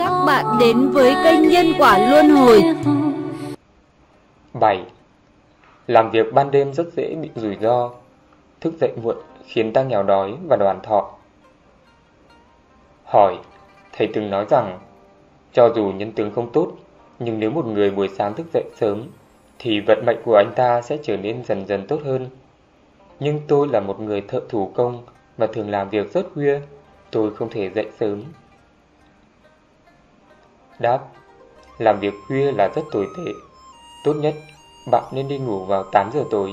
các bạn đến với kênh Nhân Quả Luân Hồi. 7. Làm việc ban đêm rất dễ bị rủi ro. Thức dậy muộn khiến ta nghèo đói và đoàn thọ. Hỏi, thầy từng nói rằng, cho dù nhân tướng không tốt, nhưng nếu một người buổi sáng thức dậy sớm, thì vận mệnh của anh ta sẽ trở nên dần dần tốt hơn. Nhưng tôi là một người thợ thủ công và thường làm việc rất khuya, tôi không thể dậy sớm. Đáp, làm việc khuya là rất tồi tệ. Tốt nhất, bạn nên đi ngủ vào 8 giờ tối.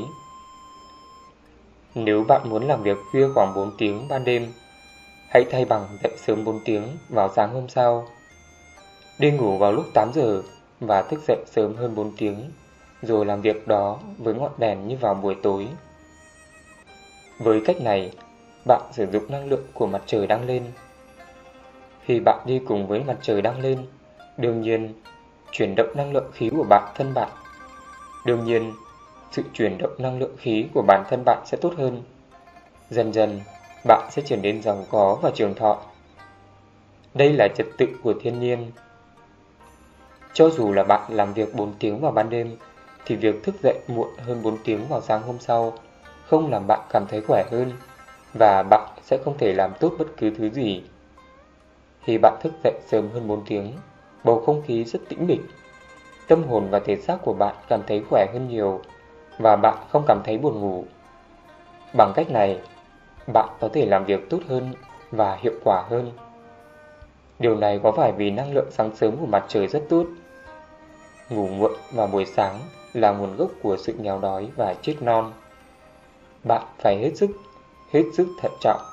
Nếu bạn muốn làm việc khuya khoảng 4 tiếng ban đêm, hãy thay bằng dậy sớm 4 tiếng vào sáng hôm sau. Đi ngủ vào lúc 8 giờ và thức dậy sớm hơn 4 tiếng, rồi làm việc đó với ngọn đèn như vào buổi tối. Với cách này, bạn sử dụng năng lượng của mặt trời đang lên. Khi bạn đi cùng với mặt trời đang lên, đương nhiên, chuyển động năng lượng khí của thân bạn. Đương nhiên, sự chuyển động năng lượng khí của bản thân bạn sẽ tốt hơn. Dần dần, bạn sẽ trở nên giàu có và trường thọ. Đây là trật tự của thiên nhiên. Cho dù là bạn làm việc 4 tiếng vào ban đêm, thì việc thức dậy muộn hơn 4 tiếng vào sáng hôm sau không làm bạn cảm thấy khỏe hơn, và bạn sẽ không thể làm tốt bất cứ thứ gì. Khi bạn thức dậy sớm hơn 4 tiếng, bầu không khí rất tĩnh mịch. Tâm hồn và thể xác của bạn cảm thấy khỏe hơn nhiều, và bạn không cảm thấy buồn ngủ. Bằng cách này, bạn có thể làm việc tốt hơn và hiệu quả hơn. Điều này có phải vì năng lượng sáng sớm của mặt trời rất tốt. Ngủ muộn vào buổi sáng là nguồn gốc của sự nghèo đói và chết non. Bạn phải hết sức thận trọng.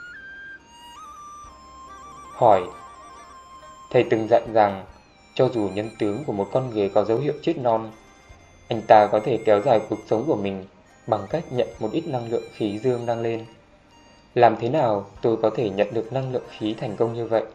Hỏi, thầy từng dặn rằng, cho dù nhân tướng của một con người có dấu hiệu chết non, anh ta có thể kéo dài cuộc sống của mình bằng cách nhận một ít năng lượng khí dương đang lên. Làm thế nào tôi có thể nhận được năng lượng khí thành công như vậy?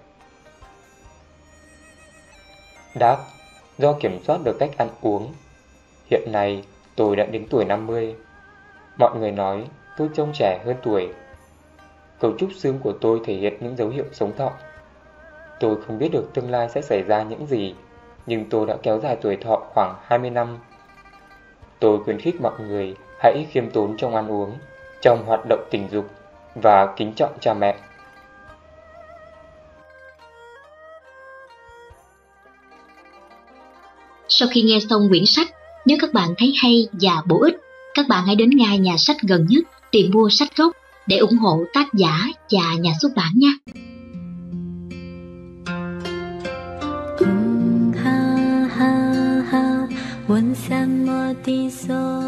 Đáp, do kiểm soát được cách ăn uống. Hiện nay tôi đã đến tuổi 50. Mọi người nói tôi trông trẻ hơn tuổi. Cấu trúc xương của tôi thể hiện những dấu hiệu sống thọ. Tôi không biết được tương lai sẽ xảy ra những gì, nhưng tôi đã kéo dài tuổi thọ khoảng 20 năm. Tôi khuyến khích mọi người hãy khiêm tốn trong ăn uống, trong hoạt động tình dục và kính trọng cha mẹ. Sau khi nghe xong quyển sách, nếu các bạn thấy hay và bổ ích, các bạn hãy đến ngay nhà sách gần nhất tìm mua sách gốc để ủng hộ tác giả và nhà xuất bản nha. Ha ha ha, 问三摩地所